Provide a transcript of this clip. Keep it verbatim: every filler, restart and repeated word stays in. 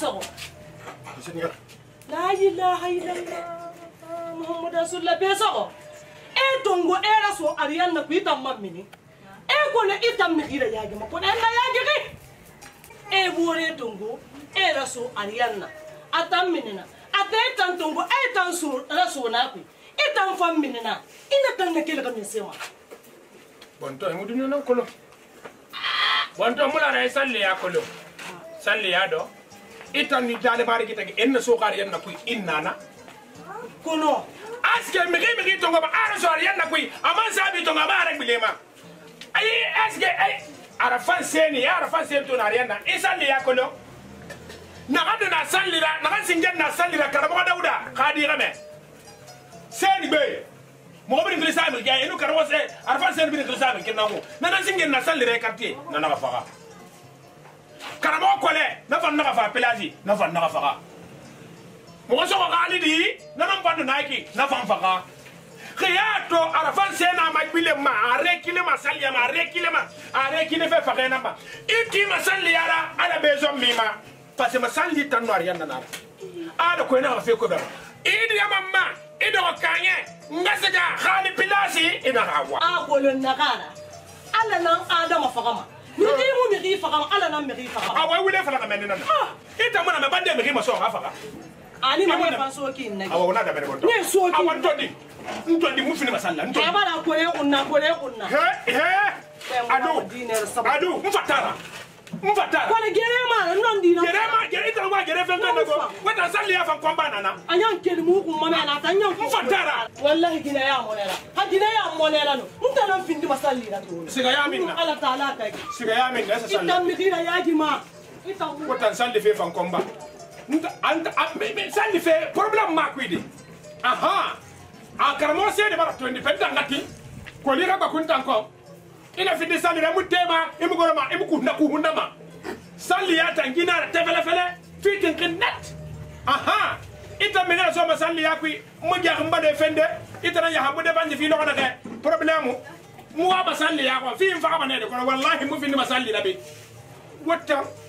peso la ilaha illallah muhammad rasulullah peso e tongo era so ariyanna ku itam mammini e ko ne itam mi gira yaage ma ko na yaage ke e bore tongo era so ariyanna atam minina ate tan tongo e tan so raso na ku itam fam minina ina tan ne kele kam sema bonto e mudunyo nan kolo bonto mula ray salli ya kolo salli ya do itan ni dale bari kitagi en so xar yanna ku innana kono aske migi migi tongo ba ara so yanna ku aman sabi tongo ba ara bilema ay aske ay ara fan seni ara fan seni to na yanna isalli ya kolo na gadu na salli la na kan singen na salli la karabo dauda khadi game seni be mo bari ngri sabi ga enu karabo se ara fan seni bi ngri sabi kenango na na singen na salli re quartier na na faga karamo kole na fan na fa pelaji na fan na faga mo so ko gali di na nam pandu naiki na fan faga khiyato ara fan sena ma bile ma are kile ma salli ma are kile ma are kile fe faga na ma iti ma salli ara ala bezo mima parce que ma salli tan noir yanda na ada ko na fe ko ba idi ya mamma ido kanye ngasaga khali pilasi ina hawa a ko lon nakara ala nan adama fagama ni di mu mi ri fagama ala nan mi ri fagama a wa wule fala men nan ita muna me bande mi ri ma so afaga ani ma fa so ki nagi awa na da bere bonto ni so ki awa tondi ntondi mu fini masalla ntondi e bara ko le unna ko le unna he he adu adu mfatara mfatara ko le gere ma non di na gere ma gere ita wa gere fe ngana go wata salli ya fa kwamba nana anyan kel mu ku mama na tan yan mfatara wallahi gina ya monela ha gina ya monela no mutana findi masalli na to siga ya minna ala taala kai siga ya minna sa salli itam mi dira ya jima itam wata salli fe fa kwamba nta anta me salli fe problem ma kwidi aha a karamo se de bara to independent ngati ko li ga kun tan ko ina findi salli re mutema imu goroma imu kunna ku hundama salli ya tangina tefele fele fitin kinnat aha ita mena so ma salli ya ku mu ja hamba de fende ita na ya habu de banji fi lokana ke problème mu wa ba salli ya ko fi fa ba ne de ko wallahi mu findi ma salli la be wata